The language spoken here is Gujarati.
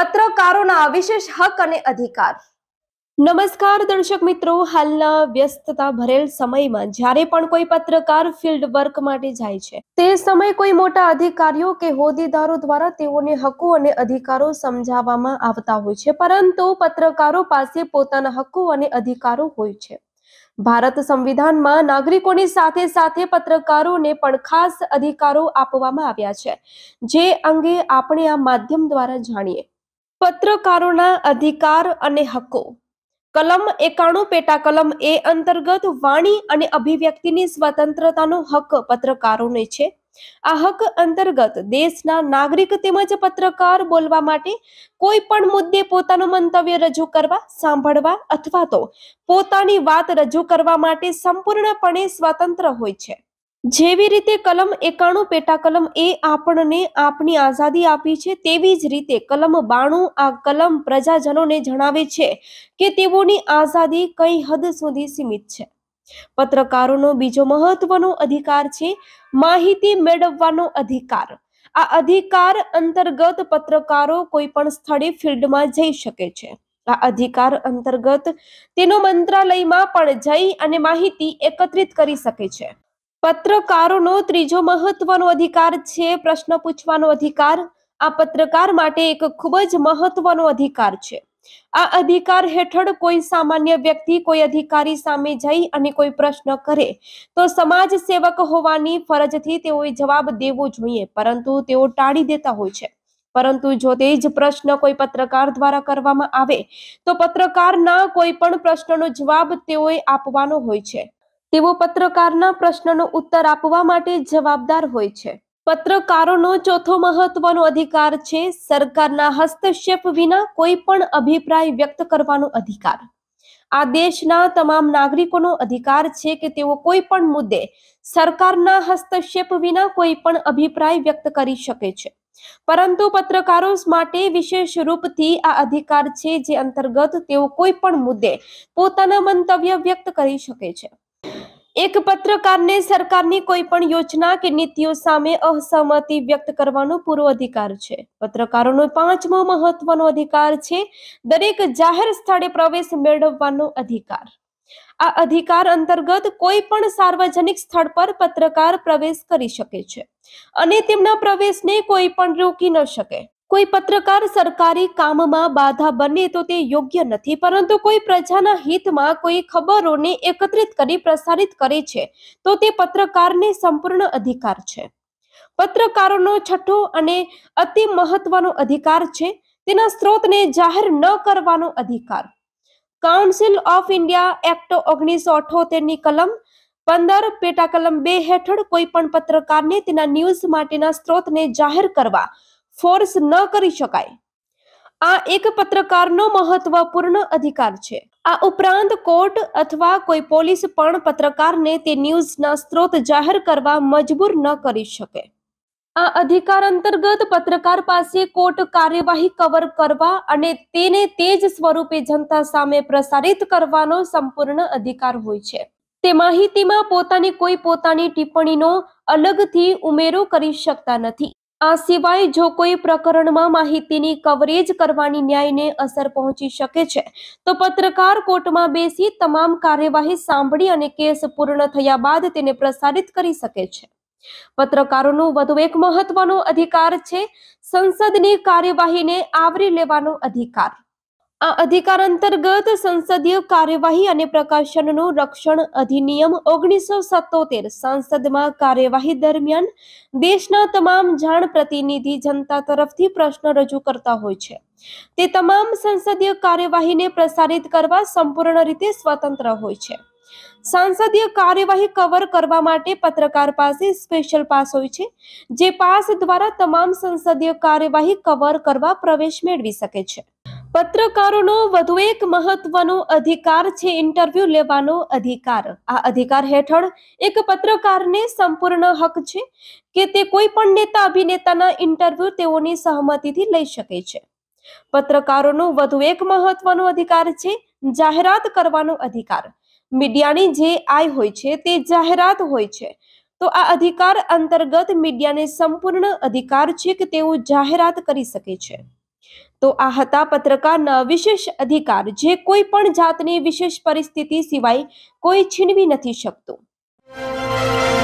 પત્રકારોના વિશેષ હક અને અધિકાર। નમસ્કાર દર્શક મિત્રો, હાલના વ્યસ્તતા ભરેલ સમયમાં જ્યારે પણ કોઈ પત્રકાર ફિલ્ડ વર્ક માટે જાય છે તે સમયે કોઈ મોટા અધિકારીઓ કે હોદ્દેદારો દ્વારા તેઓને હકો અને અધિકારો સમજાવવામાં આવતા હોય છે, પરંતુ પત્રકારો પાસે પોતાના હકો અને અધિકારો હોય છે। ભારત સંવિધાનમાં નાગરિકોની સાથે સાથે પત્રકારોને પણ ખાસ અધિકારો આપવામાં આવ્યા છે, જે અંગે આપણે આ માધ્યમ દ્વારા જાણીએ। પત્રકારોના અધિકાર અને હકો। કલમ 91 પેટા કલમ એ અંતર્ગત વાણી અને અભિવ્યક્તિની સ્વતંત્રતાનો હક પત્રકારોને છે। આ હક અંતર્ગત દેશના નાગરિક તેમજ પત્રકાર બોલવા માટે કોઈ પણ મુદ્દે પોતાનું મંતવ્ય રજૂ કરવા, સાંભળવા અથવા તો પોતાની વાત રજૂ કરવા માટે સંપૂર્ણપણે સ્વતંત્ર હોય છે। જેવી રીતે કલમ 91 પેટા કલમ એ આપણને આપણી આઝાદી આપી છે, તેવી જ રીતે કલમ 92 આ કલમ પ્રજાજનોને જણાવે છે કે તેઓની આઝાદી કઈ હદ સુધી સીમિત છે। પત્રકારોનો બીજો મહત્વનો અધિકાર છે માહિતી મેળવવાનો અધિકાર। આ અધિકાર અંતર્ગત પત્રકારો કોઈ પણ સ્થળે ફિલ્ડમાં જઈ શકે છે। આ અધિકાર અંતર્ગત તેનો મંત્રાલયમાં પણ જઈ અને માહિતી એકત્રિત કરી શકે છે। પત્રકારોનો ત્રીજો મહત્વનો અધિકાર છે પ્રશ્ન પૂછવાનો અધિકાર। આ પત્રકાર માટે એક ખૂબ જ મહત્વનો અધિકાર છે। આ અધિકાર હેઠળ કોઈ સામાન્ય વ્યક્તિ કોઈ અધિકારી સામે જઈ અને કોઈ પ્રશ્ન કરે તો સમાજ સેવક હોવાની ફરજથી તેઓએ જવાબ દેવો જોઈએ, પરંતુ તેઓ ટાળી દેતા હોય છે। પરંતુ જો તે જ પ્રશ્ન કોઈ પત્રકાર દ્વારા કરવામાં આવે તો પત્રકારના કોઈ પણ પ્રશ્નનો જવાબ તેઓએ આપવાનો હોય છે। તેઓ પત્રકારના પ્રશ્નનો ઉત્તર આપવા માટે જવાબદાર હોય છે। પત્રકારોનો ચોથો મહત્વનો અધિકાર છે સરકારના હસ્તક્ષેપ વિના કોઈ પણ અભિપ્રાય વ્યક્ત કરવાનો અધિકાર। આ દેશના તમામ નાગરિકોનો અધિકાર છે કે તેઓ કોઈ પણ મુદ્દે સરકારના હસ્તક્ષેપ વિના કોઈ પણ અભિપ્રાય વ્યક્ત કરી શકે છે, પરંતુ પત્રકારો માટે વિશેષ રૂપથી આ અધિકાર છે, જે અંતર્ગત તેઓ કોઈ પણ મુદ્દે પોતાના મંતવ્ય વ્યક્ત કરી શકે છે। એક પત્રકારને સરકારની કોઈ પણ યોજના કે નીતિઓ સામે અસહમતિ વ્યક્ત કરવાનો પૂરો અધિકાર છે। પત્રકારોનો પાંચમો મહત્વનો અધિકાર છે દરેક જાહેર સ્થળે પ્રવેશ મેળવવાનો અધિકાર। આ અધિકાર અંતર્ગત કોઈ પણ સાર્વજનિક સ્થળ પર પત્રકાર પ્રવેશ કરી શકે છે અને તેમના પ્રવેશને કોઈ પણ રોકી ન શકે। કોઈ પત્રકાર સરકારી કામમાં બાધા બને તો તે યોગ્ય નથી, પરંતુ કોઈ પ્રજાના હિતમાં કોઈ ખબરોને એકત્રિત કરી પ્રસારિત કરે છે તો તે પત્રકારને સંપૂર્ણ અધિકાર છે। પત્રકારોનો છઠ્ઠો અને અતિ મહત્વનો અધિકાર છે તેના સ્ત્રોતને જાહેર ન કરવાનો અધિકાર। કાઉન્સિલ ઓફ ઇન્ડિયા એક્ટ 1978 ની કલમ 15 પેટા કલમ 2 હેઠળ કોઈ પણ પત્રકારને તેના ન્યૂઝ માટેના સ્ત્રોતને જાહેર કરવા ફોર્સ ન કરી શકાય। આ એક પત્રકારનો મહત્વપૂર્ણ અધિકાર છે। આ ઉપરાંત કોર્ટ અથવા કોઈ પોલીસ પણ પત્રકારને તે ન્યૂઝના સ્ત્રોત જાહેર કરવા મજબૂર ન કરી શકે। આ અધિકાર અંતર્ગત પત્રકાર પાસે કોર્ટ કાર્યવાહી કવર કરવા અને તેને તે જ સ્વરૂપે જનતા સામે પ્રસારિત કરવાનો સંપૂર્ણ અધિકાર હોય છે। તે માહિતીમાં પોતાની ટિપ્પણીનો અલગથી ઉમેરો કરી શકતા નથી। આ સિવાય જો કોઈ પ્રકરણમાં માહિતીની કવરેજ કરવાની ન્યાયને અસર પહોંચી શકે છે તો પત્રકાર કોર્ટમાં બેસી તમામ કાર્યવાહી સાંભળી અને કેસ પૂર્ણ થયા બાદ તેને પ્રસારિત કરી શકે છે। પત્રકારોનો વધુ એક મહત્વનો અધિકાર છે સંસદની કાર્યવાહીને આવરી લેવાનો અધિકાર। આ અધિકાર અંતર્ગત સંસદીય કાર્યવાહી અને પ્રકાશનનું રક્ષણ અધિનિયમ 1977 સંસદમાં કાર્યવાહી દરમિયાન દેશના તમામ જાણ પ્રતિનિધિ જનતા તરફથી પ્રશ્ન રજૂ કરતા હોય છે। તે તમામ સંસદીય કાર્યવાહીને પ્રસારિત કરવા સંપૂર્ણ રીતે સ્વતંત્ર હોય છે। સંસદીય કાર્યવાહી કવર કરવા માટે પત્રકાર પાસે સ્પેશિયલ પાસ હોય છે, જે પાસ દ્વારા તમામ સંસદીય કાર્યવાહી કવર કરવા પ્રવેશ મેળવી શકે છે। પત્રકારોનો વધુ એક મહત્વનો અધિકાર છે ઇન્ટરવ્યુ લેવાનો અધિકાર। આ અધિકાર હેઠળ એક પત્રકારને સંપૂર્ણ હક છે કે તે કોઈ પણ નેતા અભિનેતાના ઇન્ટરવ્યુ તેઓની સહમતિથી લઈ શકે છે। પત્રકારોનો વધુ એક મહત્વનો અધિકાર છે જાહેરાત કરવાનો અધિકાર। મીડિયાની જે આય હોય છે તે જાહેરાત હોય છે, તો આ અધિકાર અંતર્ગત મીડિયાને સંપૂર્ણ અધિકાર છે કે તેઓ જાહેરાત કરી શકે છે। તો આ હતા પત્રકારના વિશેષ અધિકાર, જે કોઈ પણ જાતની વિશેષ પરિસ્થિતિ સિવાય કોઈ છીનવી નથી શકતું.